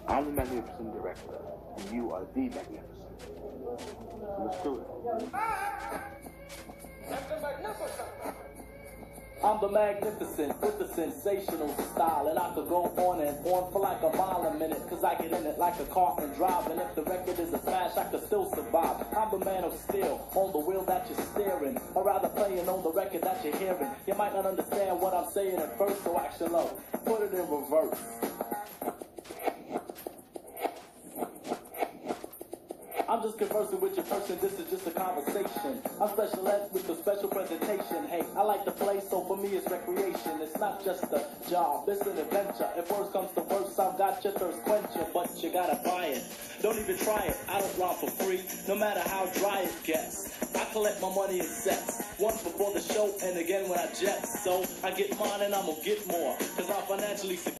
I'm the magnificent director, and you are the magnificent. So let's do it. I'm the magnificent with the sensational style, and I could go on and on for like a mile a minute, cause I get in it like a car and drive, and if the record is a smash, I could still survive. I'm the man of steel, on the wheel that you're steering, or rather playing on the record that you're hearing. You might not understand what I'm saying at first, so action low, put it in reverse. I'm just conversing with your person, this is just a conversation. I'm special ed with a special presentation. Hey, I like to play, so for me it's recreation. It's not just a job, it's an adventure. If worse comes to worse, I've got your thirst quencher, but you gotta buy it. Don't even try it, I don't rhyme for free, no matter how dry it gets. I collect my money in sets, once before the show and again when I jet. So I get mine and I'm gonna get more, cause I'm financially secure.